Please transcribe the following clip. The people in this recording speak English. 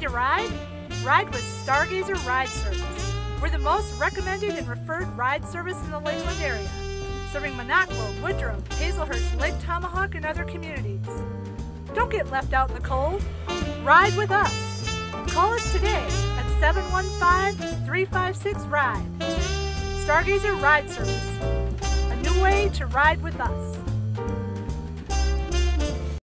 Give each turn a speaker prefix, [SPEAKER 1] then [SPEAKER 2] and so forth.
[SPEAKER 1] Need a ride? Ride with StarGazer Ride Service. We're the most recommended and referred ride service in the Lakeland area, serving Minocqua, Woodruff, Hazelhurst, Lake Tomahawk, and other communities. Don't get left out in the cold. Ride with us. Call us today at 715-356-RIDE. StarGazer Ride Service. A new way to ride with us.